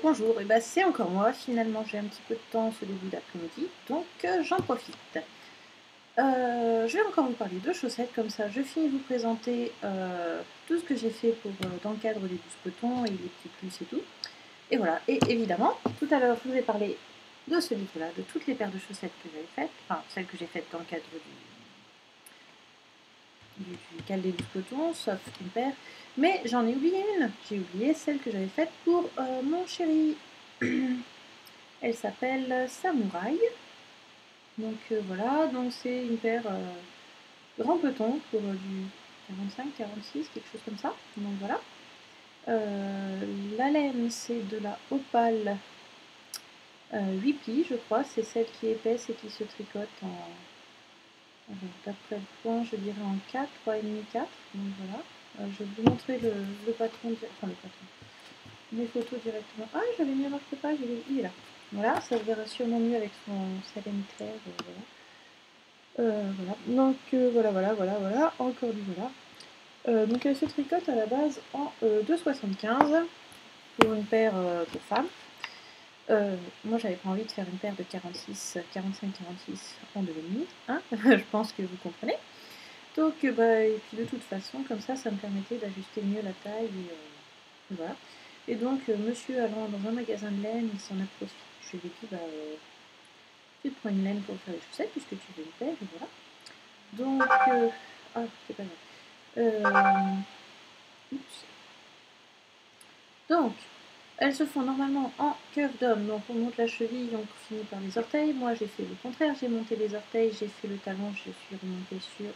Bonjour, et c'est encore moi, finalement j'ai un petit peu de temps ce début d'après-midi, donc j'en profite. Je vais encore vous parler de chaussettes, comme ça je finis de vous présenter tout ce que j'ai fait pour, dans le cadre des 12 petons et les petits plus et tout. Et voilà, et évidemment, tout à l'heure je vous ai parlé de ce livre-là, de toutes les paires de chaussettes que j'avais faites, enfin celles que j'ai faites dans le cadre du cal des 12 petons, sauf une paire. Mais j'en ai oublié une, j'ai oublié celle que j'avais faite pour mon chéri. Elle s'appelle Samouraï. Donc voilà, donc c'est une paire grand peton pour du 45-46, quelque chose comme ça. Donc voilà. La laine, c'est de la Opale 8 plis, je crois. C'est celle qui est épaisse et qui se tricote en... D'après le point, je dirais en 4, 3,5, 4. Donc voilà. Je vais vous montrer le patron, enfin le patron, les photos directement. Ah, j'avais mis un marque-page, il est là. Voilà, ça se verra sûrement mieux avec sa laine claire. Voilà. Donc voilà, encore du voilà. Donc elle se tricote à la base en 2,75 pour une paire pour femmes. Moi j'avais pas envie de faire une paire de 45-46 en 2,5, hein. Je pense que vous comprenez. Donc et puis de toute façon, comme ça me permettait d'ajuster mieux la taille et voilà. Et donc monsieur allant dans un magasin de laine, il s'en a profité. Je lui ai dit tu te prends une laine pour faire les chaussettes puisque tu veux une paire et voilà. Donc ah c'est pas grave. Oups. Donc elles se font normalement en curve d'homme, donc on monte la cheville, on finit par les orteils. Moi j'ai fait le contraire, j'ai monté les orteils, j'ai fait le talon, je suis remontée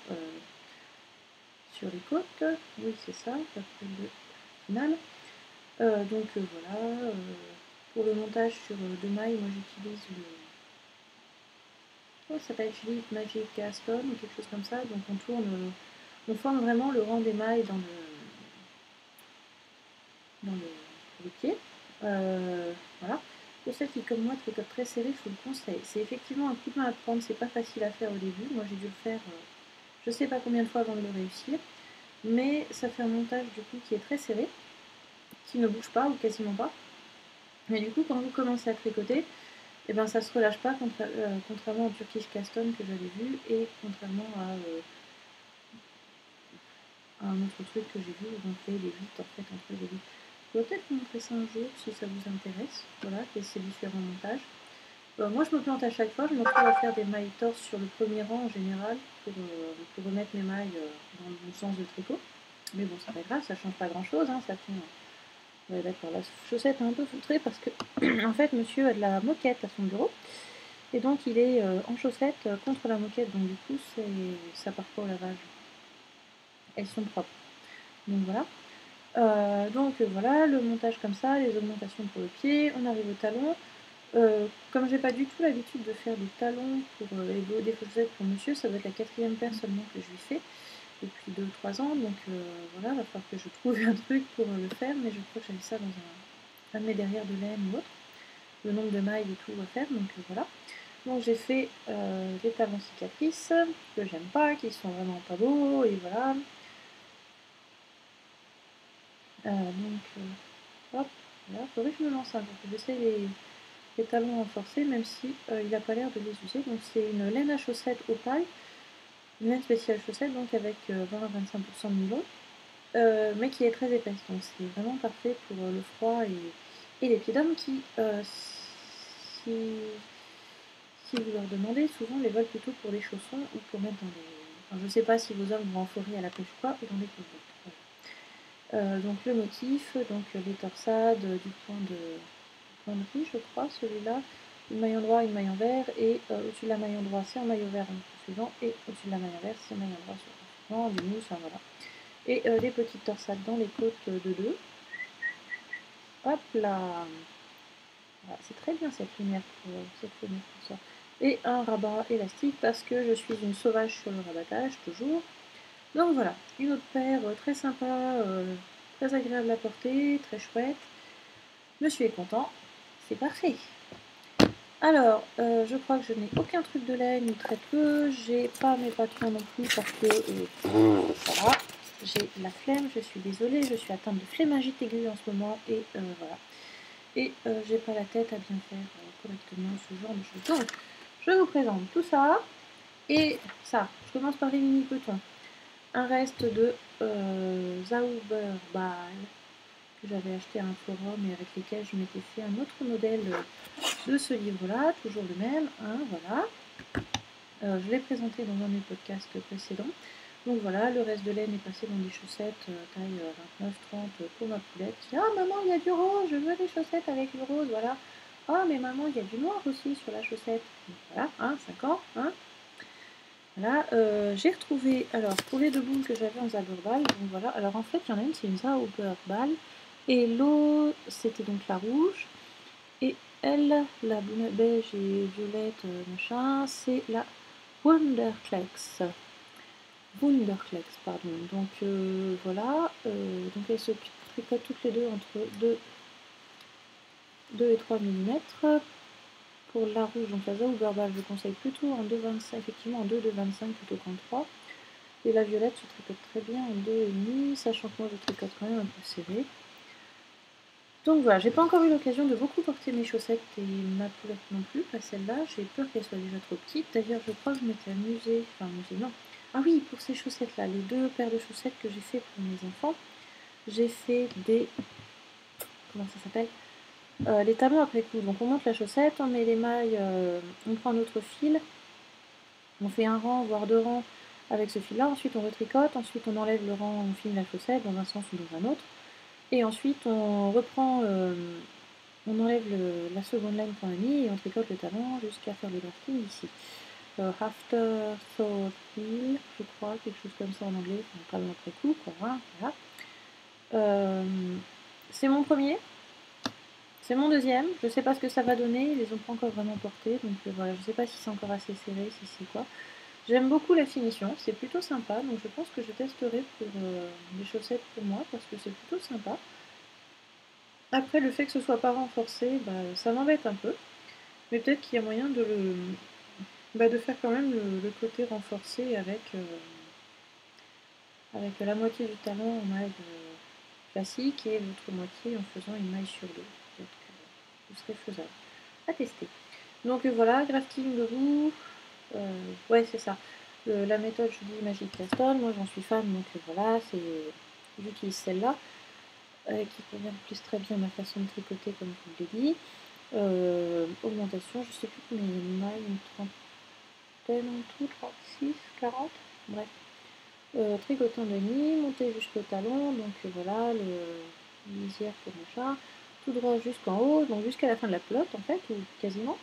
sur les côtes. Oui c'est ça, après le final. Donc voilà, pour le montage sur 2 mailles, moi j'utilise le... Oh, ça s'appelle Philippe Magic Gaston ou quelque chose comme ça. Donc on tourne, on forme vraiment le rang des mailles dans le pied. Voilà. Pour celles qui, comme moi, tricotent très serré, je vous le conseille. C'est effectivement un coup de main à prendre, c'est pas facile à faire au début. Moi, j'ai dû le faire je sais pas combien de fois avant de le réussir. Mais ça fait un montage du coup qui est très serré, qui ne bouge pas ou quasiment pas. Mais du coup, quand vous commencez à tricoter, et ça se relâche pas, contrairement au Turkish Caston que j'avais vu et contrairement à un autre truc que j'ai vu où on fait les 8 en fait entre les 8. Je vais peut-être vous montrer ça un jour si ça vous intéresse. Voilà, et ces différents montages. Moi je me plante à chaque fois, je me retrouve à faire des mailles torses sur le premier rang en général pour remettre mes mailles dans le bon sens de tricot. Mais bon, c'est pas grave, ça change pas grand chose, hein, ça fait. Ouais, d'accord, la chaussette est un peu foutrée parce que en fait monsieur a de la moquette à son bureau. Et donc il est en chaussettes contre la moquette, donc du coup ça part pas au lavage. Elles sont propres. Donc voilà. Voilà, le montage comme ça, les augmentations pour le pied, on arrive au talon. Comme j'ai pas du tout l'habitude de faire des talons pour les des chaussettes pour monsieur, ça doit être la 4e paire seulement que je lui fais depuis 2-3 ans, donc voilà, il va falloir que je trouve un truc pour le faire, mais je crois que j'avais ça dans un de mes derrière de laine ou autre, le nombre de mailles et tout à faire, donc voilà. Donc j'ai fait des talons cicatrices que j'aime pas, qui sont vraiment pas beaux, et voilà. Hop, là, faudrait que je me lance un peu. J'essaie les talons renforcés, même si il n'a pas l'air de les user. Donc c'est une laine à chaussettes Opale, une laine spéciale chaussette, donc avec 20 à 25% de nylon, mais qui est très épaisse. Donc c'est vraiment parfait pour le froid et les pieds d'homme qui, si vous leur demandez, souvent les veulent plutôt pour les chaussons ou pour mettre dans les... Enfin, je sais pas si vos hommes vont en forêt à la pêche ou pas, ou dans les cocottes. Voilà. Donc le motif, donc les torsades, du point de riz, je crois, celui-là, une maille en droit, une maille en vert, et au-dessus de la maille en droit, c'est un maillot vert suivant, et au-dessus de la maille en vert, c'est un maille en droit suivant, du mousse, hein, voilà. Et des petites torsades dans les côtes de 2. Hop là, voilà, c'est très bien cette lumière pour ça. Et un rabat élastique parce que je suis une sauvage sur le rabattage, toujours. Donc voilà, une autre paire très sympa, très agréable à porter, très chouette. Monsieur est content, c'est parfait. Alors, je crois que je n'ai aucun truc de laine ou très peu. J'ai pas mes patrons non plus parce que voilà, j'ai la flemme, je suis désolée, je suis atteinte de flémingite aiguë en ce moment et voilà. et j'ai pas la tête à bien faire correctement ce genre de choses. Donc, je vous présente tout ça et ça. Je commence par les mini petons. Un reste de Zauberball que j'avais acheté à un forum et avec lesquels je m'étais fait un autre modèle de ce livre-là, toujours le même, hein, voilà. Je l'ai présenté dans un de mes podcasts précédents. Donc voilà, le reste de laine est passé dans des chaussettes taille 29-30 pour ma poulette. Qui dit, ah maman, il y a du rose, je veux des chaussettes avec le rose, voilà. Ah mais maman, il y a du noir aussi sur la chaussette. Donc, voilà, hein, 5 ans, hein. Voilà, j'ai retrouvé, alors pour les deux boules que j'avais en Zauberball, donc voilà, alors en fait il y en a une c'est une Zauberball, et l'autre c'était donc la rouge, et elle, la boule beige et violette machin, c'est la Wunderklex. Wunderklex, pardon. Donc voilà, donc elles se tricotent toutes les deux entre 2 et 3 mm. Pour la rouge, donc la Zauberball, je conseille plutôt en 2,25, effectivement en 2,25 plutôt qu'en 3. Et la violette se tricote très bien en 2,5, sachant que moi je tricote quand même un peu serré. Donc voilà, j'ai pas encore eu l'occasion de beaucoup porter mes chaussettes et ma poulette non plus, pas celle-là, j'ai peur qu'elle soit déjà trop petite. D'ailleurs, je crois que je m'étais amusée, enfin amusée, non. Ah oui, pour ces chaussettes-là, les deux paires de chaussettes que j'ai fait pour mes enfants, j'ai fait des... Comment ça s'appelle les talons après coup. Donc on monte la chaussette, on met les mailles, on prend notre fil, on fait un rang, voire deux rangs avec ce fil-là, ensuite on retricote, ensuite on enlève le rang, on finit la chaussette dans un sens ou dans un autre, et ensuite on reprend, on enlève la seconde laine qu'on a mis et on tricote le talon jusqu'à faire le drafting ici. After thought heel, je crois, quelque chose comme ça en anglais, enfin, talon après coup, quoi, hein, voilà. C'est mon premier. C'est mon deuxième, je sais pas ce que ça va donner, ils les ont pas encore vraiment portés, donc voilà, je sais pas si c'est encore assez serré, si c'est quoi. J'aime beaucoup la finition, c'est plutôt sympa, donc je pense que je testerai pour des chaussettes pour moi, parce que c'est plutôt sympa. Après, le fait que ce soit pas renforcé, bah, ça m'embête un peu, mais peut-être qu'il y a moyen de de faire quand même le côté renforcé avec la moitié du talon en maille classique et l'autre moitié en faisant une maille sur deux. Peut-être que ce serait faisable. À tester. Donc voilà, grafting roux, ouais c'est ça. La méthode je dis Magic Castle, moi j'en suis fan, donc voilà, j'utilise celle-là, qui convient plus très bien à ma façon de tricoter comme je vous l'ai dit. Augmentation, je sais plus combien il y a de mailles, une trentaine en tout, 36, 40, bref. Tricoter en demi, monter jusqu'au talon, donc voilà, le lisière pour machin, tout droit jusqu'en haut, donc jusqu'à la fin de la pelote en fait, ou quasiment.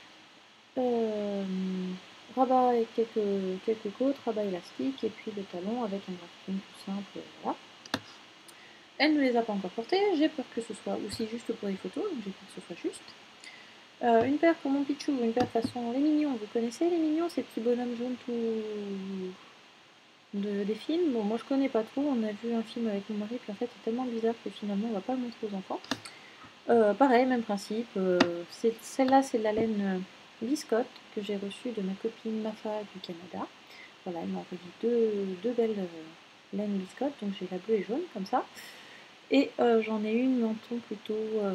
Rabat avec quelques côtes, rabat élastique, et puis le talon avec un drafting tout simple, voilà. Elle ne les a pas encore portés, j'ai peur que ce soit aussi juste pour les photos, donc j'ai peur que ce soit juste. Une paire pour mon Pichou, une paire façon les mignons, vous connaissez les mignons, ces petits bonhommes jaunes tout... des films. Bon, moi je connais pas trop, on a vu un film avec mon mari, puis en fait c'est tellement bizarre que finalement on va pas le montrer aux enfants. Pareil, même principe, celle-là c'est de la laine biscotte que j'ai reçue de ma copine Mafa du Canada. Voilà, elle m'a envoyé deux belles laines biscotte, donc j'ai la bleue et jaune comme ça. Et j'en ai une en ton plutôt...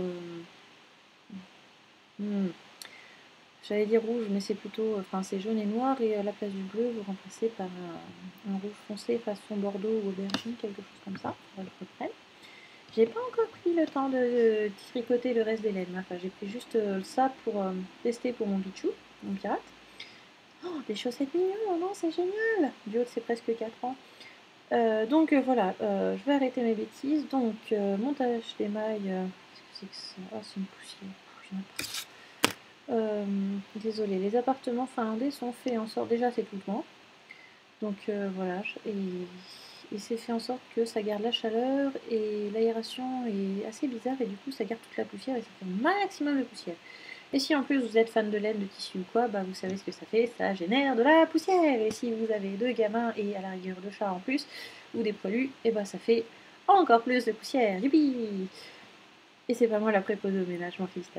j'allais dire rouge, mais c'est plutôt... Enfin, c'est jaune et noir, et à la place du bleu, vous remplacez par un rouge foncé façon Bordeaux ou aubergine, quelque chose comme ça. Je reprenne. J'ai pas encore pris le temps de tricoter le reste des laines. Enfin, j'ai pris juste ça pour tester pour mon Pichou, mon pirate. Oh, des chaussettes mignons, oh non, c'est génial! Du haut de c'est presque 4 ans. Donc voilà, je vais arrêter mes bêtises. Donc, montage des mailles. Qu'est-ce que c'est que ça? Oh, c'est une poussière. Désolée, les appartements finlandais sont faits en sorte. Déjà, c'est tout blanc. Donc voilà, et c'est fait en sorte que ça garde la chaleur et l'aération est assez bizarre et du coup ça garde toute la poussière et ça fait un maximum de poussière. Et si en plus vous êtes fan de laine, de tissu ou quoi, bah vous savez ce que ça fait, ça génère de la poussière. Et si vous avez deux gamins et à la rigueur deux chats en plus, ou des poilus, et bah ça fait encore plus de poussière. Youpi! Et c'est pas moi la préposée au ménage, mon fils.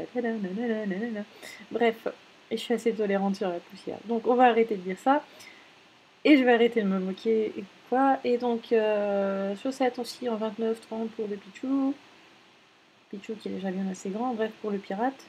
Bref, et je suis assez tolérante sur la poussière. Donc on va arrêter de dire ça. Et je vais arrêter de me moquer et quoi. Et donc, chaussettes aussi en 29-30 pour le Pichou. Pichou qui est déjà bien assez grand, bref, pour le pirate.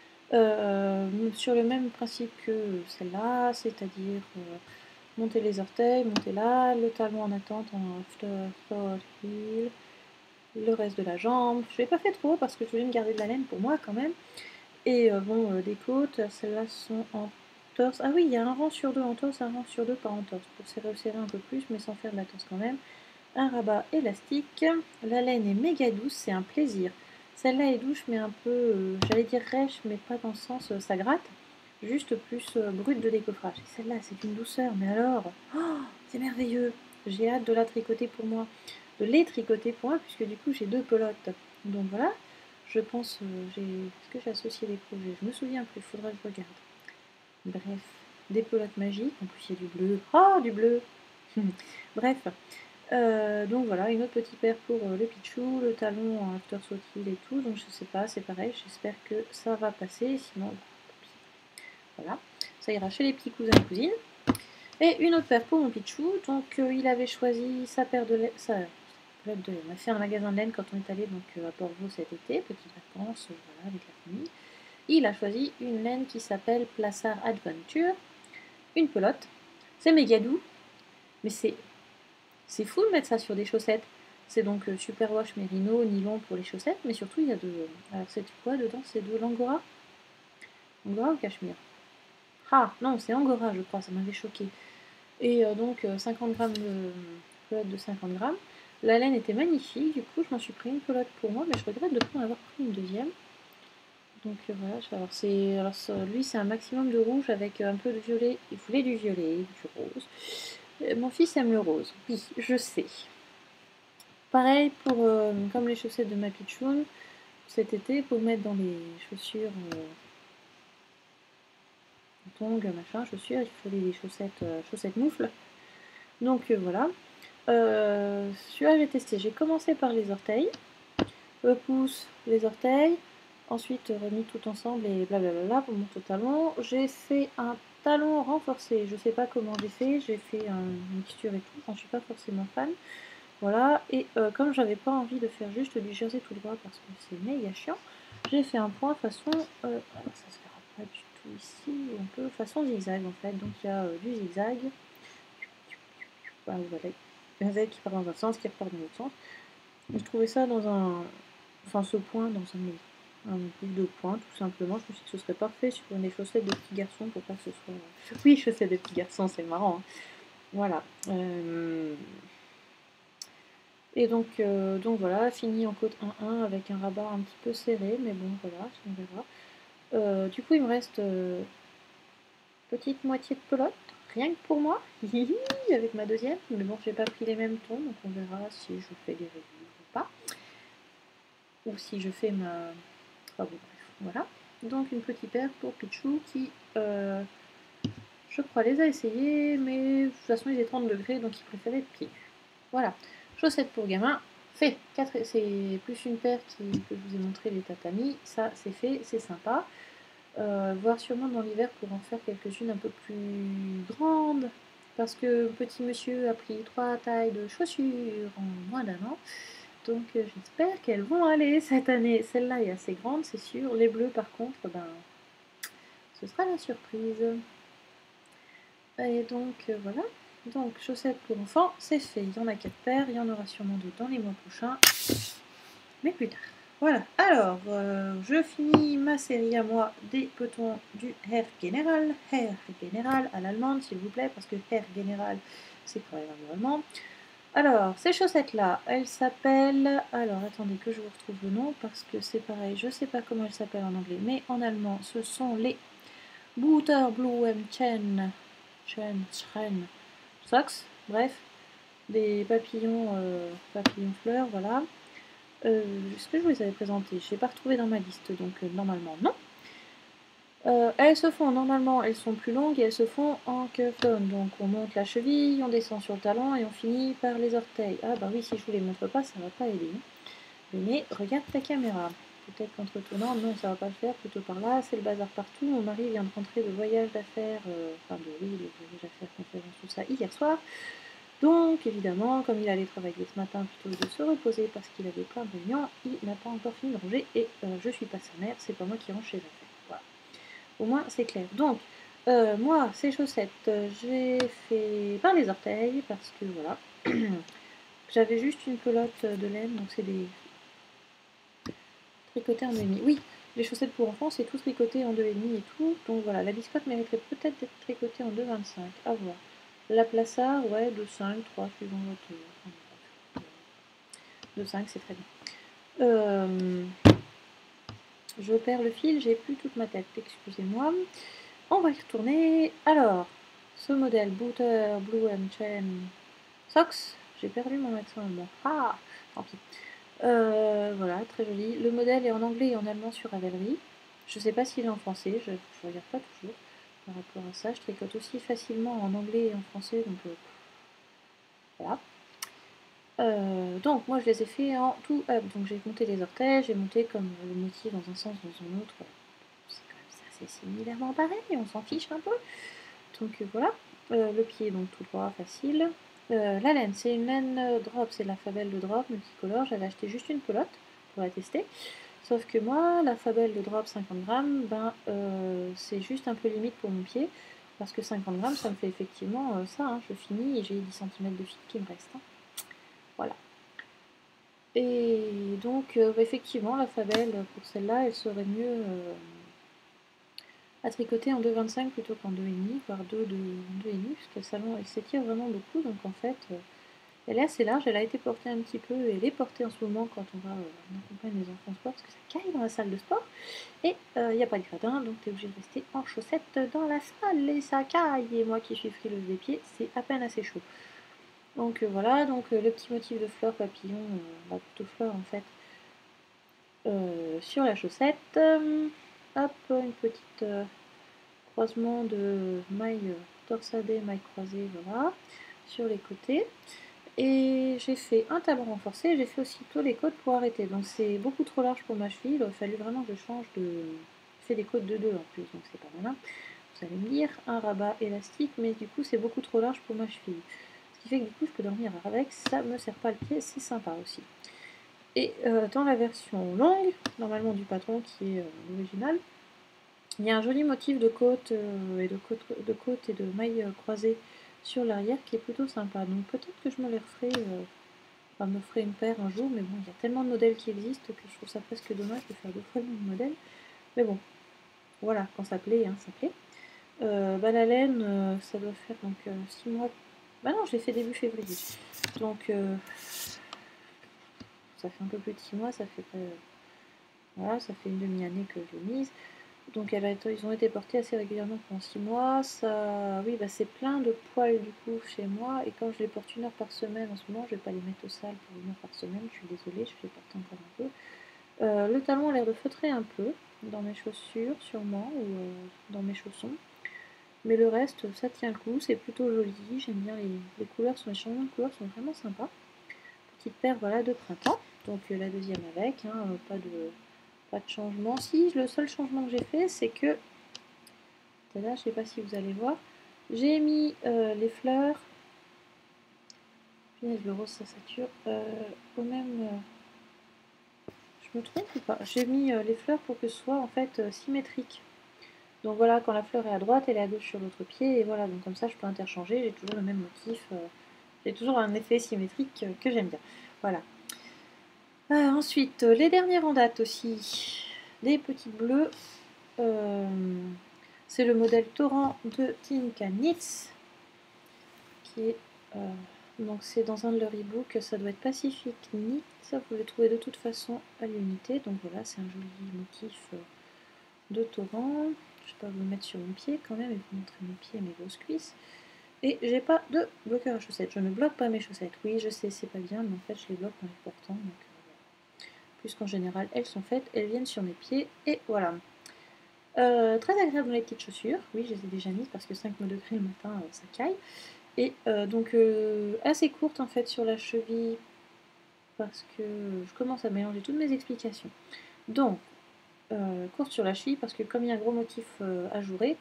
Sur le même principe que celle-là, c'est-à-dire monter les orteils, monter là, le talon en attente en after, third, heel, le reste de la jambe. Je l'ai pas fait trop parce que je voulais me garder de la laine pour moi quand même. Et bon, des côtes, celles-là sont en torse. Ah oui, il y a un rang sur deux en torse, un rang sur deux pas en torse, pour serrer un peu plus, mais sans faire de la torse quand même. Un rabat élastique. La laine est méga douce, c'est un plaisir. Celle-là est douce, mais un peu, j'allais dire rêche, mais pas dans le sens ça gratte. Juste plus brute de décoffrage. Et celle-là, c'est une douceur, mais alors, oh, c'est merveilleux. J'ai hâte de la tricoter pour moi. De les tricoter pour moi, puisque du coup, j'ai 2 pelotes. Donc voilà, je pense, est-ce que j'ai associé les projets? Je me souviens plus, il faudra que je regarde. Bref, des pelotes magiques, en plus il y a du bleu. Oh, du bleu. Bref, donc voilà, une autre petite paire pour le Pichou, le talon en after sautil et tout, donc je sais pas, c'est pareil, j'espère que ça va passer, sinon, voilà, ça ira chez les petits cousins et cousines. Et une autre paire pour mon Pichou, donc il avait choisi sa paire de laine, on a fait un magasin de laine quand on est allé donc, à Porvoo cet été, petites vacances, voilà, avec la famille. Il a choisi une laine qui s'appelle Plassard Adventure, une pelote, c'est méga doux, mais c'est fou de mettre ça sur des chaussettes. C'est donc superwash mérino, nylon pour les chaussettes, mais surtout il y a de... Alors c'est quoi dedans? C'est de l'angora? Angora ou cachemire? Ah non, c'est angora je crois, ça m'avait choqué. Et donc 50 grammes de pelote de 50 grammes. La laine était magnifique, du coup je m'en suis pris une pelote pour moi, mais je regrette de ne pas en avoir pris une deuxième. Donc voilà, lui c'est un maximum de rouge avec un peu de violet. Il voulait du violet, du rose. Mon fils aime le rose, oui, je sais. Pareil pour comme les chaussettes de ma Pichoun, cet été pour mettre dans les chaussures tongs, machin, chaussures, il fallait des chaussettes moufles. Donc voilà. Celui-là j'ai testé, j'ai commencé par les orteils, le pouce, les orteils, ensuite remis tout ensemble et blablabla pour mon talon. J'ai fait un talon renforcé, je sais pas comment j'ai fait une mixture et tout, j'en suis pas forcément fan. Voilà, et comme j'avais pas envie de faire juste du jersey tout droit parce que c'est méga chiant, j'ai fait un point façon, alors ça se verra pas du tout ici, un peu façon zigzag en fait, donc il y a du zigzag, voilà, un zigzag qui part dans un sens, qui repart dans l'autre sens. Je trouvais ça dans ce point dans un boucle de points tout simplement, je me suis dit que ce serait parfait sur des chaussettes de petits garçons pour pas que ce soit... Oui, chaussettes de petits garçons, c'est marrant, hein. Voilà. Et donc voilà, fini en côte 1-1 avec un rabat un petit peu serré, mais bon voilà, on verra. Du coup il me reste petite moitié de pelote, rien que pour moi, avec ma deuxième, mais bon j'ai pas pris les mêmes tons, donc on verra si je fais des reviews ou pas, ou si je fais ma... Enfin bon bref, voilà. Donc une petite paire pour Pichou qui, je crois, les a essayés, mais de toute façon il est 30 degrés, donc il préférait être pieds nus. Voilà. Chaussettes pour gamin, fait. C'est plus une paire que je vous ai montré, les tatamis. Ça, c'est fait, c'est sympa. Voir sûrement dans l'hiver pour en faire quelques-unes un peu plus grandes. Parce que petit monsieur a pris 3 tailles de chaussures en moins d'un an. Donc j'espère qu'elles vont aller cette année. Celle-là est assez grande, c'est sûr. Les bleus, par contre, ben, ce sera la surprise. Et donc voilà. Donc, chaussettes pour enfants, c'est fait. Il y en a 4 paires, il y en aura sûrement 2 dans les mois prochains, mais plus tard. Voilà, alors, je finis ma série à moi des petons du Herr General. Herr General à l'allemande, s'il vous plaît, parce que Herr General, c'est quand même un allemand. Alors, ces chaussettes-là, elles s'appellent... Alors, attendez que je vous retrouve le nom, parce que c'est pareil, je ne sais pas comment elles s'appellent en anglais, mais en allemand, ce sont les Butterblumenchen Socks, bref, des papillons, papillons fleurs, voilà. Est-ce que je vous les avais présentés? Je n'ai pas retrouvé dans ma liste, donc normalement non. Elles se font, normalement, elles sont plus longues et elles se font en curve down. Donc on monte la cheville, on descend sur le talon et on finit par les orteils. Ah bah oui, si je vous les montre pas, ça va pas aider. Mais regarde ta caméra. Peut-être qu'entre tournant, non, ça va pas le faire, plutôt par là, c'est le bazar partout. Mon mari vient de rentrer de voyage d'affaires, de voyage d'affaires, conférence, tout ça, hier soir. Donc évidemment, comme il allait travailler ce matin plutôt que de se reposer parce qu'il avait plein de réunions, il n'a pas encore fini de ranger et je suis pas sa mère, c'est pas moi qui range ses affaires. Voilà. Au moins c'est clair. Donc moi, ces chaussettes, j'ai fait par les orteils parce que voilà. J'avais juste une pelote de laine, donc c'est des tricotés en 2,5. Oui, les chaussettes pour enfants, c'est tout tricoté en 2,5 et tout. Donc voilà, la biscotte mériterait peut-être d'être tricotée en 2,25. À voir. La plaçard, ouais, 2,5, 3, suivant votre. 2,5, c'est très bien. Je perds le fil, j'ai plus toute ma tête, excusez-moi. On va y retourner. Alors, ce modèle Booter Blue and Chain Socks, j'ai perdu mon accent allemand. Ah, tant pis. Voilà, très joli. Le modèle est en anglais et en allemand sur Ravelry. Je ne sais pas s'il est en français, je ne regarde pas toujours par rapport à ça. Je tricote aussi facilement en anglais et en français, donc voilà. Donc moi je les ai fait en tout up, donc j'ai monté les orteils, j'ai monté comme le motif dans un sens, dans un autre. C'est quand même assez similairement pareil, on s'en fiche un peu. Donc voilà, le pied donc tout droit, facile. La laine, c'est une laine drop, c'est de la Fabelle de drop multicolore. J'avais acheté juste une pelote pour la tester. Sauf que moi, la Fabelle de drop 50 grammes, ben, c'est juste un peu limite pour mon pied. Parce que 50 grammes, ça me fait effectivement ça. Hein, je finis et j'ai 10 cm de fil qui me reste. Hein. Voilà. Et donc, effectivement, la Fabelle, pour celle-là, elle serait mieux à tricoter en 2,25 plutôt qu'en 2,5, voire 2,5, parce qu'elle s'étire vraiment beaucoup. Donc, en fait, elle est assez large. Elle a été portée un petit peu, et elle est portée en ce moment quand on va on accompagne les enfants au sport, parce que ça caille dans la salle de sport. Et il n'y a pas de gradin, donc tu es obligé de rester en chaussettes dans la salle, et ça caille. Et moi qui suis frileuse des pieds, c'est à peine assez chaud. Donc voilà, donc le petit motif de fleurs papillon, plutôt fleurs en fait, sur la chaussette. Hop, une petite croisement de mailles torsadées, mailles croisées, voilà, sur les côtés. Et j'ai fait un talon renforcé, j'ai fait aussitôt les côtes pour arrêter. Donc c'est beaucoup trop large pour ma cheville, il aurait fallu vraiment que je change de... Je fais des côtes de 2 en plus, donc c'est pas malin. Vous allez me dire, un rabat élastique, mais du coup c'est beaucoup trop large pour ma cheville. Ce qui fait que du coup je peux dormir avec, ça me serre pas le pied, c'est sympa aussi. Et dans la version longue, normalement du patron qui est l'original, il y a un joli motif de côte et de mailles croisées sur l'arrière qui est plutôt sympa. Donc peut-être que je me les referai, me ferai une paire un jour, mais bon, il y a tellement de modèles qui existent que je trouve ça presque dommage de faire 2 fois le même modèle. Mais bon, voilà, quand ça plaît, hein, ça plaît. La laine, ça doit faire donc 6 mois. Bah non, je l'ai fait début février. Donc ça fait un peu plus de 6 mois, ça fait voilà, ça fait une demi-année que je l'ai mise. Donc ils ont été portés assez régulièrement pendant 6 mois. Ça, oui, c'est plein de poils du coup chez moi. Et quand je les porte 1 heure par semaine en ce moment, je vais pas les mettre au sale pour 1 heure par semaine. Je suis désolée, je les porte encore un peu. Le talon a l'air de feutrer un peu dans mes chaussures sûrement ou dans mes chaussons. Mais le reste, ça tient le coup, c'est plutôt joli. J'aime bien les couleurs, les changements de couleurs sont vraiment sympas. Petite paire voilà, de printemps. Donc la deuxième avec, hein, pas de changement. Si, le seul changement que j'ai fait, c'est que, là, je ne sais pas si vous allez voir, j'ai mis les fleurs, le rose ça sature, au même, je me trompe ou pas, j'ai mis les fleurs pour que ce soit en fait symétrique. Donc voilà, quand la fleur est à droite, elle est à gauche sur l'autre pied, et voilà, donc comme ça je peux interchanger, j'ai toujours le même motif, j'ai toujours un effet symétrique que j'aime bien. Voilà. Ensuite, les dernières en date aussi, des petits bleus. C'est le modèle Torrent de Tinka Knits, qui est donc c'est dans un de leurs e-books, ça doit être Pacific Knit, ça vous le trouvez de toute façon à l'unité. Donc voilà, c'est un joli motif de torrent. Je vais pas vous le mettre sur mon pied quand même et vous montrer mes pieds et mes grosses cuisses. Et j'ai pas de bloqueur à chaussettes, je ne bloque pas mes chaussettes. Oui, je sais, c'est pas bien, mais en fait je les bloque en les portant. Donc, puisqu'en général elles sont faites, elles viennent sur mes pieds et voilà. Très agréable dans les petites chaussures, oui je les ai déjà mises parce que 5 degrés le matin ça caille. Et donc assez courte en fait sur la cheville parce que je commence à mélanger toutes mes explications. Donc courte sur la cheville parce que comme il y a un gros motif ajouré,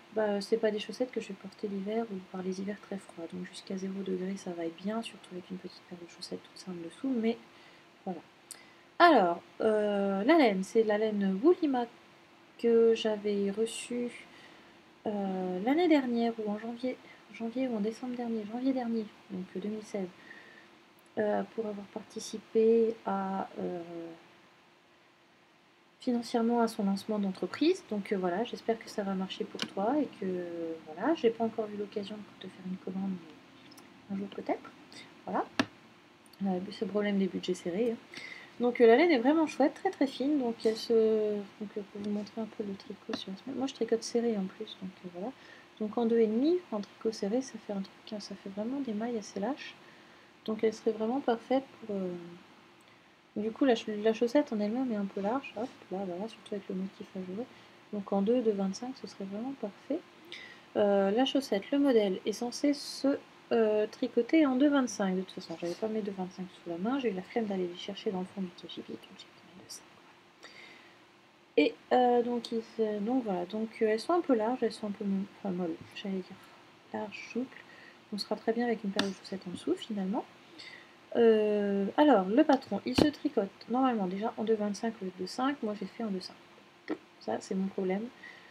bah, c'est pas des chaussettes que je vais porter l'hiver ou par les hivers très froids. Donc jusqu'à 0 degré, ça va être bien, surtout avec une petite paire de chaussettes toute simple dessous. Mais voilà. Alors, la laine, c'est la laine Woolima que j'avais reçue l'année dernière ou en janvier ou en décembre dernier, janvier dernier, donc 2016, pour avoir participé à financièrement à son lancement d'entreprise. Donc voilà, j'espère que ça va marcher pour toi et que voilà, j'ai pas encore eu l'occasion de te faire une commande, mais un jour peut-être. Voilà, ce problème des budgets serrés. Hein. Donc la laine est vraiment chouette, très très fine. Donc elle se, donc pour vous montrer un peu le tricot sur la semaine. Moi je tricote serré en plus, donc voilà. Donc en 2,5, en tricot serré, ça fait un truc, hein, ça fait vraiment des mailles assez lâches. Donc elle serait vraiment parfaite pour. Du coup, la chaussette en elle-même est un peu large, hop, là, voilà, surtout avec le motif à jouer. Donc en 2,25, ce serait vraiment parfait. La chaussette, le modèle est censé se tricoter en 2,25. De toute façon, j'avais pas mes 2,25 sous la main, j'ai eu la flemme d'aller les chercher dans le fond du KGB, donc j'ai pris mes 2,5. Et donc voilà, donc elles sont un peu larges, elles sont un peu molles, j'allais dire larges, souples. On sera très bien avec une paire de chaussettes en dessous finalement. Alors, le patron, il se tricote normalement déjà en 2,25 au lieu de 5. Moi, j'ai fait en 2,5. Ça, c'est mon problème.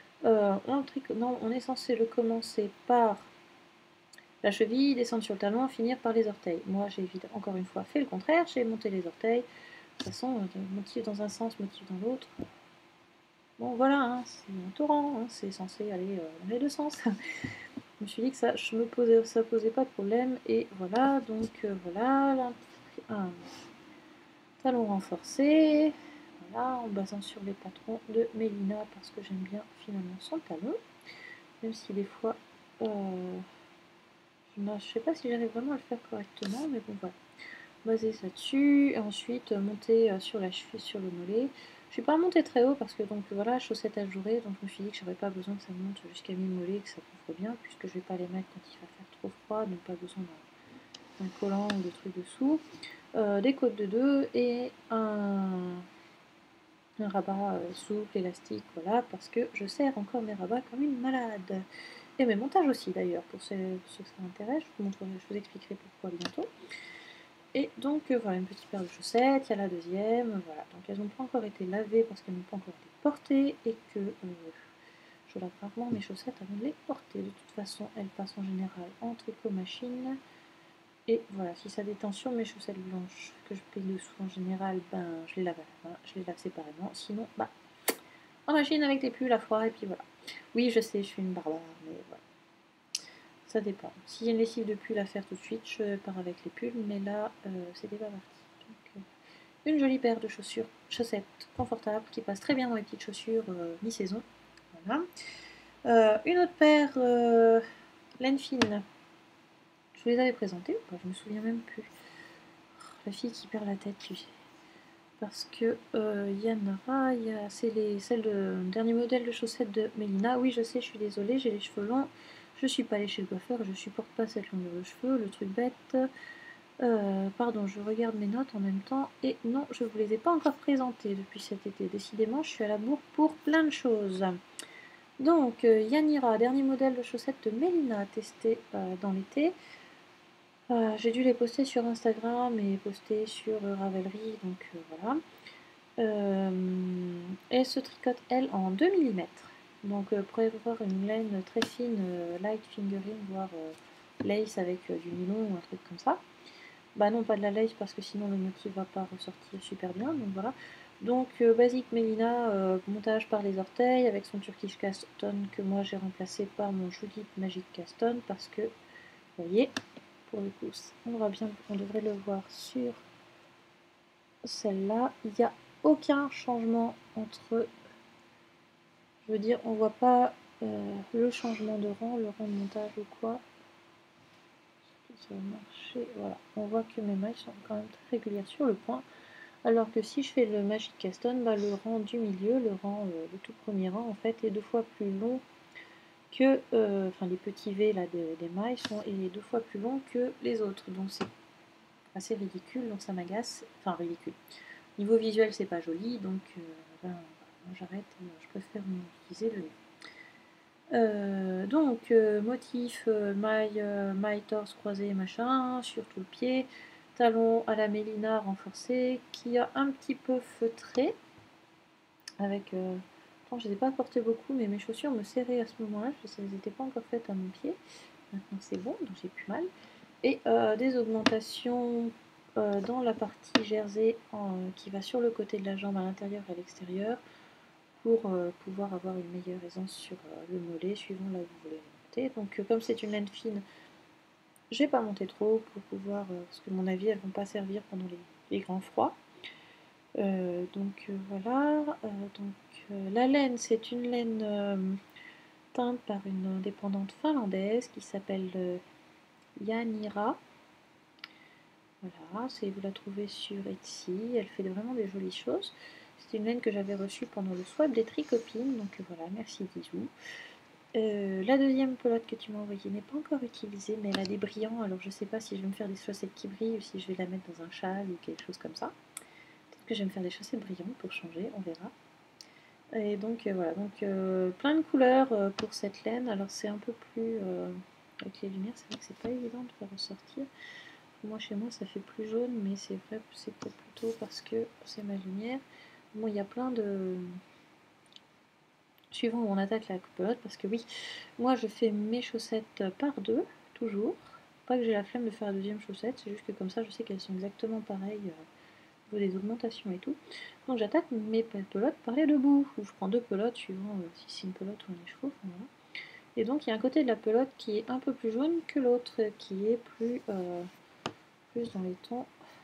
On est censé le commencer par la cheville, descendre sur le talon, finir par les orteils. Moi, j'ai encore une fois fait le contraire. J'ai monté les orteils. De toute façon, motif dans un sens, motif dans l'autre. Bon, voilà, hein, c'est un torrent. Hein, c'est censé aller dans les deux sens. Je me suis dit que ça posait pas de problème. Et voilà, donc voilà, un talon renforcé. Voilà, en basant sur les patrons de Mélina parce que j'aime bien finalement son talon. Même si des fois, je ne sais pas si j'arrive vraiment à le faire correctement, mais bon voilà. Baser ça dessus, et ensuite monter sur la cheville, sur le mollet. Je suis pas montée très haut parce que donc voilà, chaussettes ajourées, donc je me suis dit que j'aurais pas besoin que ça monte jusqu'à mi-mollet, que ça couvre bien, puisque je vais pas les mettre quand il va faire trop froid, donc pas besoin d'un collant ou de trucs dessous. Des côtes de 2 et un rabat souple, élastique, voilà, parce que je serre encore mes rabats comme une malade. Et mes montages aussi d'ailleurs, pour ceux que ça intéresse, je vous expliquerai pourquoi bientôt. Et donc voilà, une petite paire de chaussettes, il y a la deuxième, voilà. Donc elles n'ont pas encore été lavées parce qu'elles n'ont pas encore été portées et que je lave rarement mes chaussettes avant de les porter. De toute façon, elles passent en général en tricot machine. Et voilà, si ça détend sur mes chaussettes blanches que je plie dessous en général, ben je les lave à la main, je les lave séparément. Sinon, bah en machine avec des pulls à froid et puis voilà. Oui, je sais, je suis une barbare, mais voilà. Ça dépend. S'il y a une lessive de pull à faire tout de suite, je pars avec les pulls, mais là, c'était pas parti. Donc, une jolie paire de chaussettes confortables qui passent très bien dans les petites chaussures mi-saison. Voilà. Une autre paire laine fine. Je vous les avais présentées ou pas? Je me souviens même plus. Oh, la fille qui perd la tête, tu sais. Parce que Yanara, c'est celle de dernier modèle de chaussettes de Mélina. Oui, je sais, je suis désolée, j'ai les cheveux longs. Je suis pas allée chez le coiffeur, je supporte pas cette longueur de cheveux, le truc bête. Pardon, je regarde mes notes en même temps. Et non, je vous les ai pas encore présentées depuis cet été. Décidément, je suis à la bourre pour plein de choses. Donc, Yanira, dernier modèle de chaussettes de Mélina, testé dans l'été. J'ai dû les poster sur Instagram et poster sur Ravelry, donc voilà. Elle se tricote, elle, en 2 mm. Donc, prévoir une laine très fine, light fingering, voire lace avec du nylon ou un truc comme ça. Bah non, pas de la lace parce que sinon le motif va pas ressortir super bien, donc voilà. Donc, basique Mélina, montage par les orteils avec son Turkish Caston que moi j'ai remplacé par mon Judith Magic Caston parce que, vous voyez, pour le coup, on devrait le voir sur celle-là. Il n'y a aucun changement entre, je veux dire, on voit pas le changement de rang, le rang de montage ou quoi. Ça va marcher, voilà. On voit que mes mailles sont quand même très régulières sur le point. Alors que si je fais le Magic Caston, bah, le rang du milieu, le tout premier rang en fait, est 2 fois plus long que, enfin les petits V là des mailles est 2 fois plus long que les autres. Donc c'est assez ridicule, donc ça m'agace. Enfin ridicule. Niveau visuel, c'est pas joli, donc ben, moi j'arrête, je préfère utiliser le mien. Donc, motif maille torse croisé machin, sur tout le pied, talon à la mélina renforcé, qui a un petit peu feutré, avec... je ne les ai pas portées beaucoup, mais mes chaussures me serraient à ce moment-là, elles n'étaient pas encore faites à mon pied, maintenant c'est bon, donc j'ai plus mal. Et des augmentations dans la partie jersey qui va sur le côté de la jambe à l'intérieur et à l'extérieur, pour pouvoir avoir une meilleure aisance sur le mollet suivant là où vous voulez monter. Donc comme c'est une laine fine, je vais pas monter trop pour pouvoir, parce que à mon avis elles vont pas servir pendant les grands froids. Voilà, la laine c'est une laine teinte par une indépendante finlandaise qui s'appelle Yanira. Voilà, vous la trouvez sur Etsy, elle fait vraiment des jolies choses. C'est une laine que j'avais reçue pendant le swap des Tricopines, donc voilà, merci bisous. La deuxième pelote que tu m'as envoyée n'est pas encore utilisée, mais elle a des brillants, alors je sais pas si je vais me faire des chaussettes qui brillent ou si je vais la mettre dans un châle ou quelque chose comme ça. Peut-être que je vais me faire des chaussettes brillantes pour changer, on verra. Et donc voilà, plein de couleurs pour cette laine, alors c'est un peu plus... avec les lumières, c'est vrai que c'est pas évident de faire ressortir. Moi, chez moi, ça fait plus jaune, mais c'est vrai, c'est peut-être plutôt parce que c'est ma lumière. Bon, il y a plein de... Suivant où on attaque la pelote, parce que oui, moi, je fais mes chaussettes par deux, toujours. Pas que j'ai la flemme de faire la deuxième chaussette, c'est juste que comme ça, je sais qu'elles sont exactement pareilles au niveau des augmentations et tout. Donc, j'attaque mes pelotes par les deux bouts, ou je prends deux pelotes, suivant si c'est une pelote ou un écheveau, enfin, voilà. Et donc, il y a un côté de la pelote qui est un peu plus jaune que l'autre, qui est plus dans les tons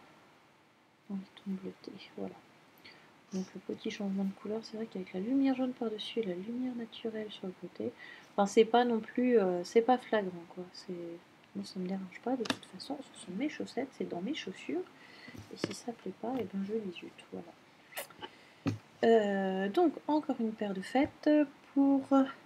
bleutés, voilà. Donc le petit changement de couleur, c'est vrai qu'avec la lumière jaune par-dessus et la lumière naturelle sur le côté, enfin c'est pas non plus, c'est pas flagrant quoi. Moi ça me dérange pas, de toute façon ce sont mes chaussettes, c'est dans mes chaussures, et si ça plaît pas, et ben je les jute, voilà. Donc encore une paire de fêtes pour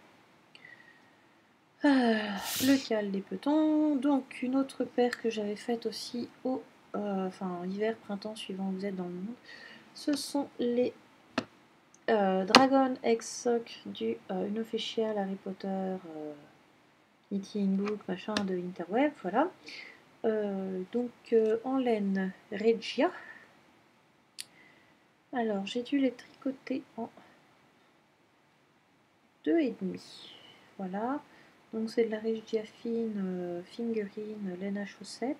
le cal des petons, donc une autre paire que j'avais faite aussi au hiver, printemps, suivant où vous êtes dans le monde. Ce sont les Dragon X Sock du Unofficial Harry Potter Knitting Book machin de Interweb, voilà. En laine Regia. Alors j'ai dû les tricoter en 2,5. Voilà. Donc c'est de la Regia fine, fingerine, laine à chaussettes.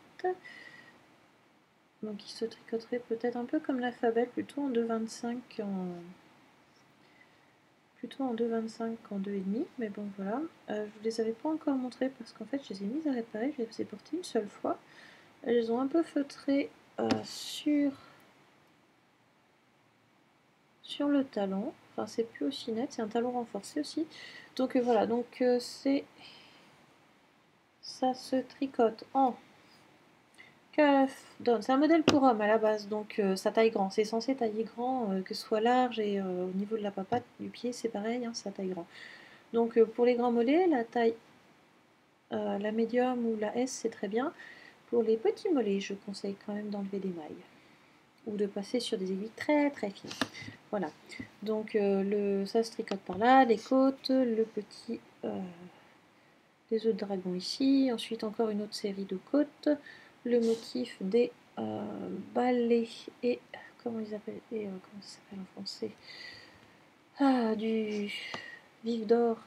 Donc il se tricoterait peut-être un peu comme l'alphabet, plutôt en 2,25 en 2,5 mais bon voilà. Je vous les avais pas encore montrées parce qu'en fait je les ai mises à réparer, je les ai portées une seule fois. Elles ont un peu feutré sur le talon, enfin c'est plus aussi net, c'est un talon renforcé aussi. Donc voilà, ça se tricote en c'est un modèle pour homme à la base, donc ça taille grand. C'est censé tailler grand, que ce soit large et au niveau de la papate du pied, c'est pareil, hein, ça taille grand. Donc pour les grands mollets, la taille, la médium ou la S, c'est très bien. Pour les petits mollets, je conseille quand même d'enlever des mailles ou de passer sur des aiguilles très très fines. Voilà. Donc ça se tricote par là, les côtes, le petit des œufs de dragon ici. Ensuite encore une autre série de côtes. Le motif des balais et comment ils appellent comment ça s'appelle en français, du vif d'or.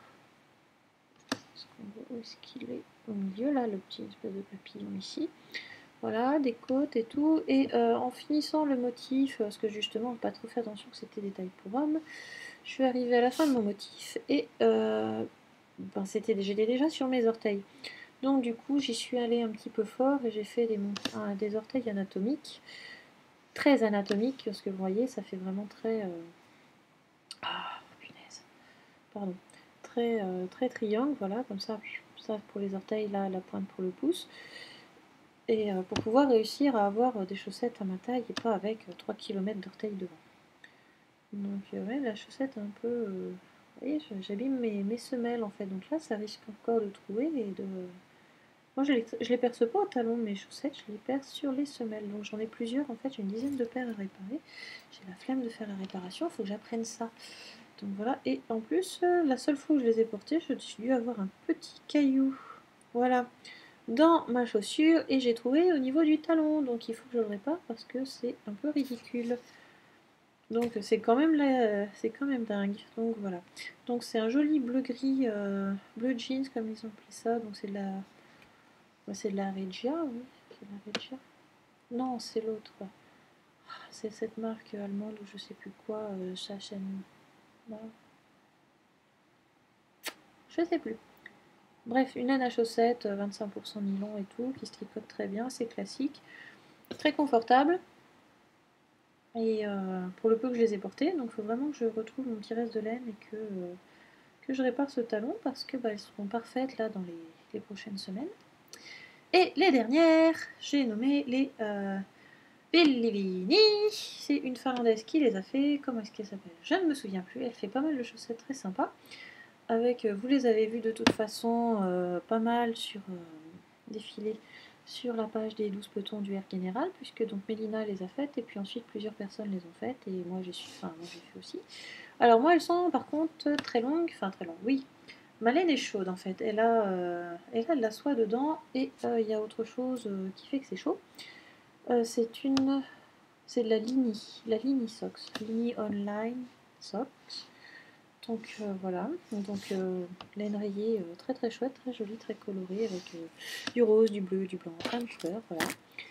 Où est-ce qu'il est au milieu là, le petit espèce de papillon ici. Voilà, des côtes et tout. Et en finissant le motif, parce que justement, pas trop fait attention que c'était des tailles pour hommes, je suis arrivée à la fin de mon motif et j'étais déjà sur mes orteils. Donc du coup, j'y suis allée un petit peu fort et j'ai fait des orteils anatomiques, très anatomiques, parce que vous voyez, ça fait vraiment très... punaise. Pardon. Très, très triangle, voilà, comme ça pour les orteils, là, la pointe pour le pouce. Et pour pouvoir réussir à avoir des chaussettes à ma taille et pas avec 3 km d'orteils devant. Donc ouais, la chaussette un peu... vous voyez, j'abîme mes semelles en fait. Donc là, ça risque encore de trouer et de... Moi, je les perce pas au talon, mes chaussettes, je les perce sur les semelles. Donc j'en ai plusieurs, en fait, j'ai une dizaine de paires à réparer. J'ai la flemme de faire la réparation, il faut que j'apprenne ça. Donc voilà, et en plus, la seule fois où je les ai portés, je suis dû avoir un petit caillou, voilà, dans ma chaussure, et j'ai trouvé au niveau du talon, donc il faut que je le répare parce que c'est un peu ridicule. Donc c'est quand même dingue. Donc voilà. Donc c'est un joli bleu-gris, bleu jeans comme ils ont appelé ça. Donc c'est de la Regia, oui. C'est de la Regia. Non, c'est l'autre. C'est cette marque allemande ou je sais plus quoi, Schachen. Je sais plus. Bref, une laine à chaussettes, 25% nylon et tout, qui se tricote très bien, c'est classique, très confortable. Et pour le peu que je les ai portés, donc il faut vraiment que je retrouve mon petit reste de laine et que je répare ce talon parce que elles seront parfaites là dans les prochaines semaines. Et les dernières, j'ai nommé les Bellivini. C'est une Finlandaise qui les a fait. Comment est-ce qu'elle s'appelle? Je ne me souviens plus. Elle fait pas mal de chaussettes très sympas. Avec, vous les avez vues de toute façon pas mal sur défiler sur la page des 12 petons du Air Général, puisque donc Mélina les a faites et puis ensuite plusieurs personnes les ont faites et moi j'ai fait aussi. Alors moi elles sont par contre très longues, oui. Ma laine est chaude en fait, elle a de la soie dedans et il y a autre chose qui fait que c'est chaud. C'est de la Lini Socks, Lini Online Socks. Donc voilà, donc laine rayée très très chouette, très jolie, très colorée avec du rose, du bleu, du blanc, plein de couleurs, voilà.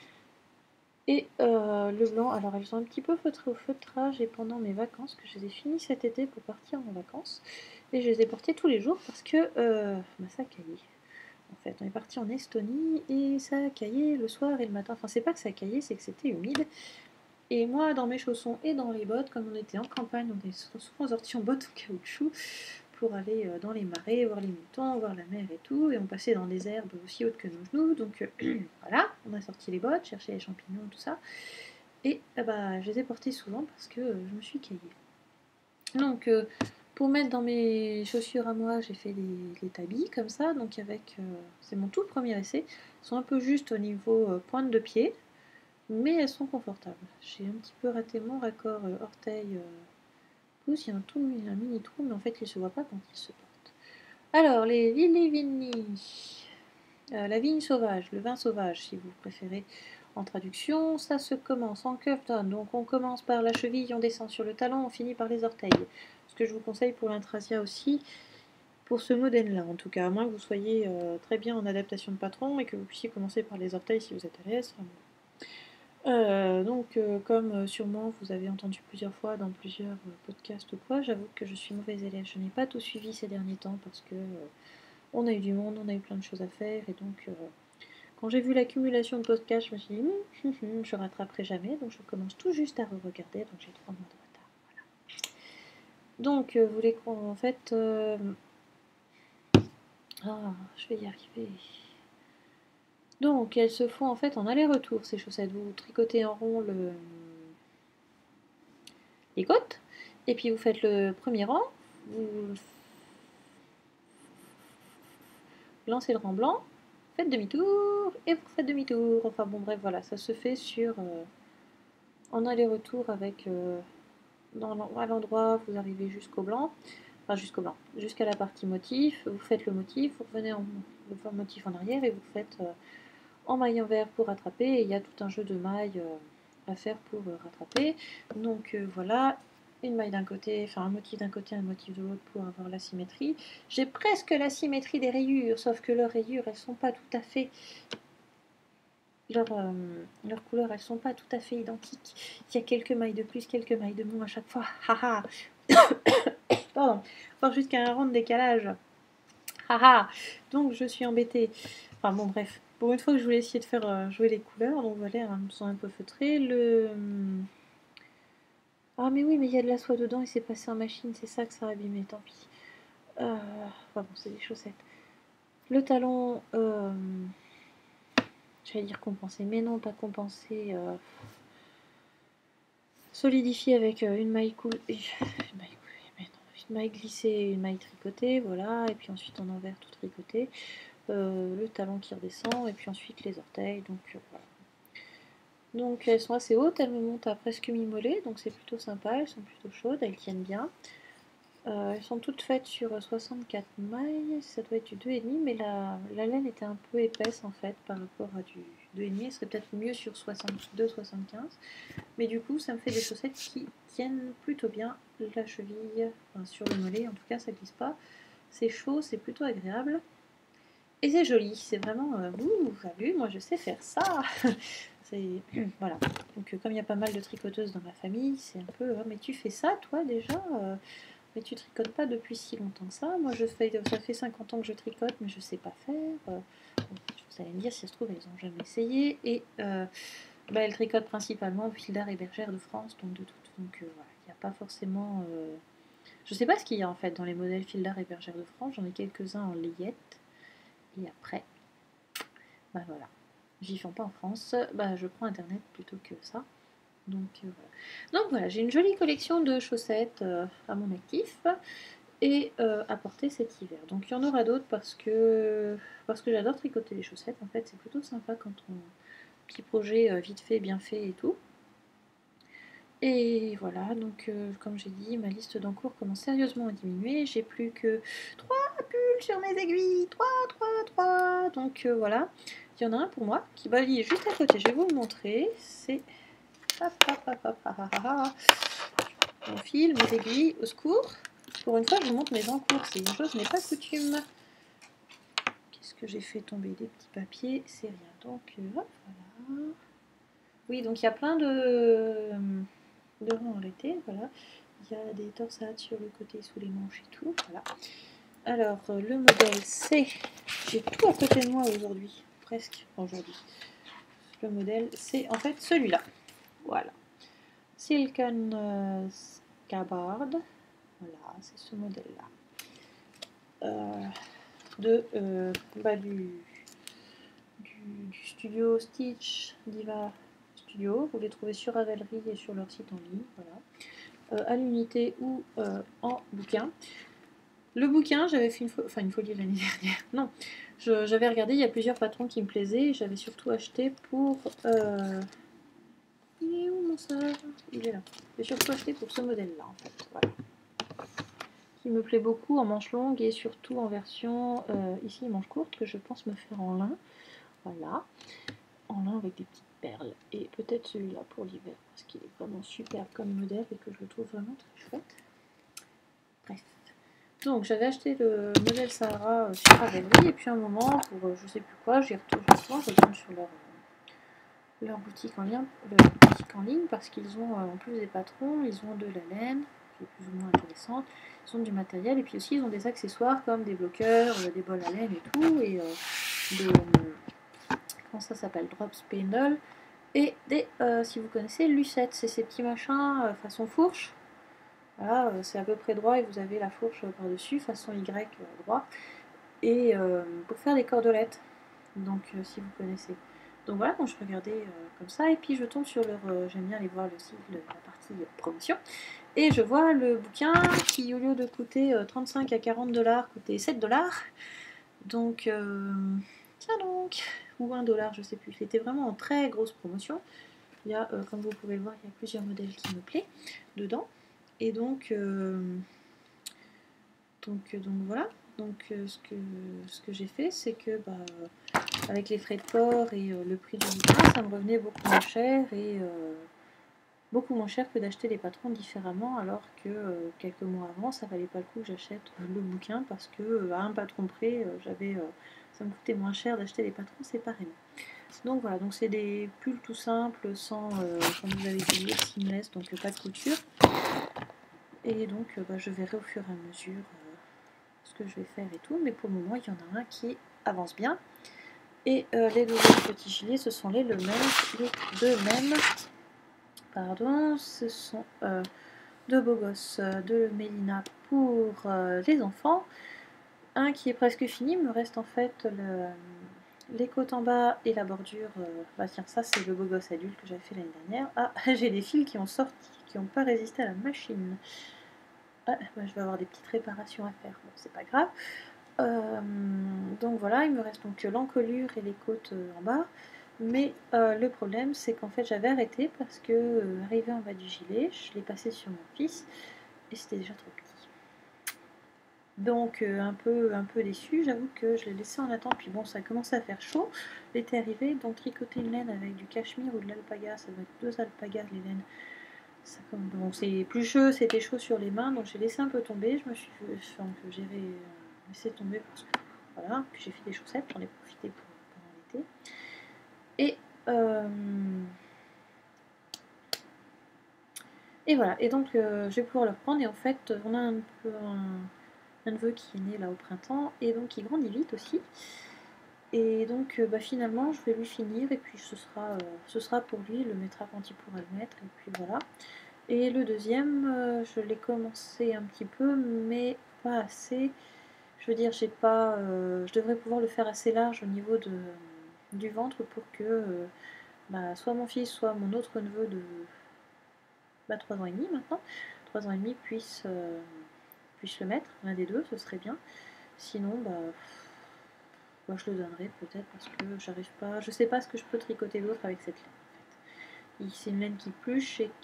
Et le blanc, alors elles sont un petit peu feutrées au feutrage et pendant mes vacances, que je les ai finies cet été pour partir en vacances, et je les ai portées tous les jours parce que ça caillait. En fait, on est parti en Estonie et ça caillait le soir et le matin. Enfin, c'est pas que ça caillait, c'est que c'était humide. Et moi, dans mes chaussons et dans les bottes, comme on était en campagne, on est souvent sortis en bottes en caoutchouc pour aller dans les marais, voir les moutons, voir la mer et tout. Et on passait dans des herbes aussi hautes que nos genoux. Donc voilà, on a sorti les bottes, cherché les champignons, tout ça. Et je les ai portés souvent parce que je me suis caillée. Donc pour mettre dans mes chaussures à moi, j'ai fait les tabis comme ça. Donc avec, c'est mon tout premier essai. Elles sont un peu juste au niveau pointe de pied. Mais elles sont confortables. J'ai un petit peu raté mon raccord orteil-pouce. Il y a un mini trou, mais en fait, il ne se voit pas quand il se porte. Alors, les Vini, la vigne sauvage, le vin sauvage, si vous préférez en traduction, ça se commence en curve down. Donc, on commence par la cheville, on descend sur le talon, on finit par les orteils. Ce que je vous conseille pour l'intrasia aussi, pour ce modèle-là, en tout cas, à moins que vous soyez très bien en adaptation de patron et que vous puissiez commencer par les orteils si vous êtes à l'aise. Comme sûrement vous avez entendu plusieurs fois dans plusieurs podcasts ou quoi, j'avoue que je suis mauvaise élève. Je n'ai pas tout suivi ces derniers temps parce que on a eu du monde, on a eu plein de choses à faire et donc quand j'ai vu l'accumulation de podcasts, je me suis dit je rattraperai jamais, donc je commence tout juste à re-regarder, donc j'ai 3 mois de retard. Voilà. Donc vous voulez qu'on en fait je vais y arriver. Donc elles se font en fait en aller-retour ces chaussettes. Vous tricotez en rond les côtes, et puis vous faites le premier rang, vous lancez le rang blanc, faites demi-tour, et vous faites demi-tour. Enfin bon bref voilà, ça se fait en aller-retour avec à l'endroit, vous arrivez jusqu'au blanc, jusqu'à la partie motif, vous faites le motif, vous revenez le motif en arrière et vous faites en maille envers pour rattraper, et il y a tout un jeu de mailles à faire pour rattraper. Donc voilà, une maille d'un côté, enfin un motif d'un côté, un motif de l'autre pour avoir la symétrie. J'ai presque la symétrie des rayures, sauf que leurs rayures, elles sont pas tout à fait... Leurs couleurs, elles sont pas tout à fait identiques. Il y a quelques mailles de plus, quelques mailles de moins à chaque fois. Haha. Pardon. Voire jusqu'à un rang de décalage. Haha. Donc je suis embêtée. Enfin bon bref. Pour une fois que je voulais essayer de faire jouer les couleurs, donc voilà, elles sont un peu feutrées. Ah mais oui, mais il y a de la soie dedans et c'est passé en machine, c'est ça que ça a abîmé, tant pis. Enfin bon, c'est des chaussettes. Le talon, j'allais dire compensé, mais non, pas compensé. Solidifié avec une maille une maille glissée et une maille tricotée, voilà, et puis ensuite en envers tout tricoté. Le talon qui redescend, et puis ensuite les orteils, donc voilà. Donc elles sont assez hautes, elles me montent à presque mi-mollet, donc c'est plutôt sympa, elles sont plutôt chaudes, elles tiennent bien. Elles sont toutes faites sur 64 mailles, ça doit être du 2,5, mais la laine était un peu épaisse en fait par rapport à du 2,5, elle serait peut-être mieux sur 62-75, mais du coup ça me fait des chaussettes qui tiennent plutôt bien la cheville, enfin, sur le mollet en tout cas ça glisse pas, c'est chaud, c'est plutôt agréable, et c'est joli, c'est vraiment, ouh, t'as vu, moi je sais faire ça. Voilà, donc comme il y a pas mal de tricoteuses dans ma famille, c'est un peu, oh, mais tu fais ça toi déjà mais tu tricotes pas depuis si longtemps que ça. Moi, ça fait 50 ans que je tricote, mais je sais pas faire. Bon, vous allez me dire, si ça se trouve, elles ont jamais essayé. Et elles tricotent principalement Fildar et Bergère de France, donc voilà, il n'y a pas forcément. Je sais pas ce qu'il y a en fait dans les modèles Fildar et Bergère de France. J'en ai quelques-uns en layette. Et après, bah voilà, j'y fais pas en France. Bah je prends internet plutôt que ça. Donc voilà, j'ai une jolie collection de chaussettes à mon actif et à porter cet hiver. Donc il y en aura d'autres parce que j'adore tricoter les chaussettes. En fait, c'est plutôt sympa quand on petit projet vite fait, bien fait et tout. Et voilà, donc comme j'ai dit, ma liste d'encours commence sérieusement à diminuer. J'ai plus que 3 pulls sur mes aiguilles. 3. Donc voilà. Il y en a un pour moi qui il est juste à côté. Je vais vous le montrer. C'est mon fil, mes aiguilles, au secours. Pour une fois, je vous montre mes encours. C'est une chose n'est pas coutume. Qu'est-ce que j'ai fait tomber des petits papiers? C'est rien. Donc, hop, voilà. Oui, donc il y a plein de rangs arrêtés. Voilà. Il y a des torsades sur le côté, sous les manches et tout. Voilà. Alors, le modèle, c'est... J'ai tout à côté de moi aujourd'hui. Presque aujourd'hui. Le modèle, c'est en fait celui-là. Voilà. Silken Scabbard. Voilà, c'est ce modèle-là. Du studio Stitch Diva Studio. Vous les trouvez sur Ravelry et sur leur site en ligne. Voilà. À l'unité ou en bouquin. Le bouquin, j'avais fait une folie l'année dernière. Non, j'avais regardé, il y a plusieurs patrons qui me plaisaient. J'avais surtout acheté pour... Il est où mon sœur? Il est là. J'ai surtout acheté pour ce modèle-là, en fait. Voilà. Qui me plaît beaucoup en manche longue et surtout en version ici manche courte que je pense me faire en lin. Voilà. En lin avec des petites perles. Et peut-être celui-là pour l'hiver parce qu'il est vraiment superbe comme modèle et que je le trouve vraiment très chouette. Bref. Donc j'avais acheté le modèle Sahara sur Ravelry et puis un moment pour je sais plus quoi, j'y retourne, je retourne sur leur boutique en ligne parce qu'ils ont en plus des patrons, ils ont de la laine qui est plus ou moins intéressante, ils ont du matériel et puis aussi ils ont des accessoires comme des bloqueurs, des bols à laine et tout et des comment ça s'appelle, drop spindle et des si vous connaissez lucettes, c'est ces petits machins façon fourche. Voilà, c'est à peu près droit et vous avez la fourche par-dessus, façon Y droit. Et pour faire des cordelettes, donc si vous connaissez. Donc voilà, quand je regardais comme ça, et puis je tombe sur j'aime bien aller voir le site, la partie promotion, et je vois le bouquin qui, au lieu de coûter 35 à 40 dollars, coûtait 7 dollars. Donc, tiens donc, ou 1 dollar, je sais plus. C'était vraiment en très grosse promotion. Il y a, comme vous pouvez le voir, il y a plusieurs modèles qui me plaisent dedans. Et donc voilà. Donc ce que j'ai fait, c'est que avec les frais de port et le prix du bouquin, ça me revenait beaucoup moins cher et beaucoup moins cher que d'acheter les patrons différemment, alors que quelques mois avant, ça valait pas le coup que j'achète le bouquin parce que à un patron près, ça me coûtait moins cher d'acheter les patrons séparément. Donc voilà, donc c'est des pulls tout simples, sans, comme vous avez dit, seamless, donc pas de couture. Et donc je verrai au fur et à mesure ce que je vais faire et tout, mais pour le moment il y en a un qui avance bien. Et les deux autres petits gilets, ce sont les deux mêmes. Pardon, ce sont deux beaux gosses de Mélina pour les enfants. Un qui est presque fini, il me reste en fait les côtes en bas et la bordure. Tiens, ça c'est le beau gosse adulte que j'avais fait l'année dernière. Ah, j'ai des fils qui ont sorti, qui n'ont pas résisté à la machine. Ah, je vais avoir des petites réparations à faire, bon c'est pas grave. Donc voilà, il me reste donc l'encolure et les côtes en bas. Mais le problème c'est qu'en fait j'avais arrêté parce que arrivé en bas du gilet, je l'ai passé sur mon fils et c'était déjà trop petit. Donc un peu déçue, j'avoue que je l'ai laissé en attente, puis bon ça a commencé à faire chaud, l'été arrivé, donc tricoter une laine avec du cachemire ou de l'alpaga, ça doit être 2 alpagas les laines, bon, c'est plus chaud, c'était chaud sur les mains, donc j'ai laissé un peu tomber, je me suis j'ai laissé tomber parce que voilà, puis j'ai fait des chaussettes, j'en ai profité pendant l'été, et voilà, et donc je vais pouvoir le reprendre, et en fait on a un neveu qui est né là au printemps, et donc il grandit vite aussi. Et donc finalement je vais lui finir, et puis ce sera pour lui, il le mettra quand il pourra le mettre, et puis voilà. Et le deuxième, je l'ai commencé un petit peu, mais pas assez. Je veux dire, je devrais pouvoir le faire assez large au niveau du ventre pour que soit mon fils, soit mon autre neveu de 3 ans et demi maintenant, 3 ans et demi puisse le mettre, l'un des deux, ce serait bien. Sinon, moi je le donnerai peut-être parce que j'arrive pas, je sais pas ce que je peux tricoter d'autre avec cette laine en fait. C'est une laine qui pluche et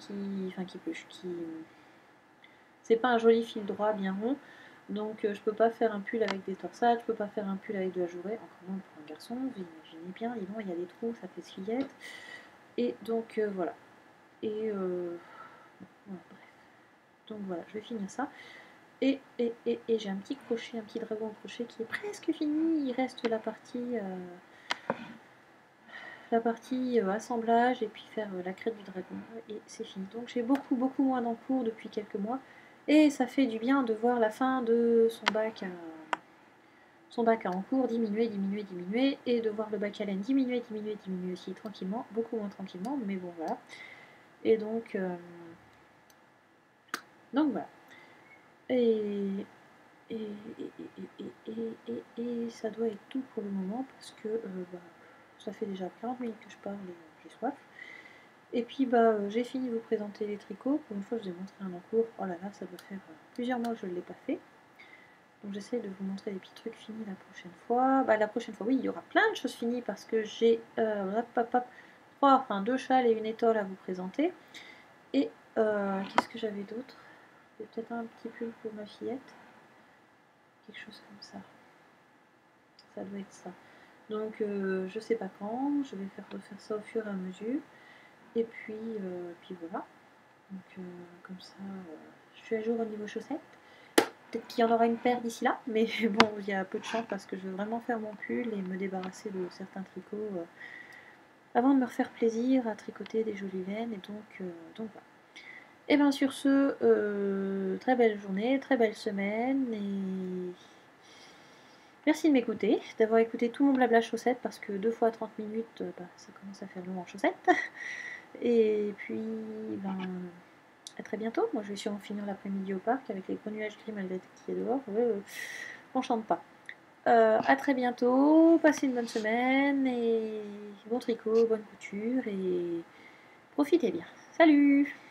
c'est pas un joli fil droit bien rond, donc je peux pas faire un pull avec des torsades, je peux pas faire un pull avec de la jourée, encore moins pour un garçon, vous imaginez bien, dis donc, il y a des trous, ça fait fillette, et donc voilà. Et voilà, bref. Donc voilà, je vais finir ça. Et j'ai un petit crochet, un petit dragon crochet qui est presque fini. Il reste la partie assemblage et puis faire la crête du dragon. Et c'est fini. Donc j'ai beaucoup moins d'encours depuis quelques mois. Et ça fait du bien de voir la fin de son bac à encours diminuer, et de voir le bac à laine diminuer aussi tranquillement, beaucoup moins tranquillement, mais bon voilà. Et donc voilà. Et ça doit être tout pour le moment parce que ça fait déjà 40 minutes que je parle et j'ai soif. Et puis j'ai fini de vous présenter les tricots. Pour une fois, je vous ai montré un encours. Oh là là, ça doit faire plusieurs mois que je ne l'ai pas fait. Donc j'essaie de vous montrer des petits trucs finis la prochaine fois. La prochaine fois, oui, il y aura plein de choses finies parce que j'ai 2 châles et une étole à vous présenter. Et qu'est-ce que j'avais d'autre? Peut-être un petit pull pour ma fillette. Quelque chose comme ça. Ça doit être ça. Donc je sais pas quand, je vais refaire ça au fur et à mesure. Et puis voilà. Donc comme ça, je suis à jour au niveau chaussettes. Peut-être qu'il y en aura une paire d'ici là, mais bon, il y a peu de chance parce que je veux vraiment faire mon pull et me débarrasser de certains tricots avant de me refaire plaisir à tricoter des jolies laines. Et donc voilà. Et bien sur ce, très belle journée, très belle semaine, et merci de m'écouter, d'avoir écouté tout mon blabla chaussettes, parce que 2 fois 30 minutes, ça commence à faire long en chaussettes. Et puis, à très bientôt. Moi, je vais sûrement finir l'après-midi au parc avec les gros nuages gris malgré qu'il y est dehors. On chante pas. À très bientôt, passez une bonne semaine, et bon tricot, bonne couture, et profitez bien. Salut!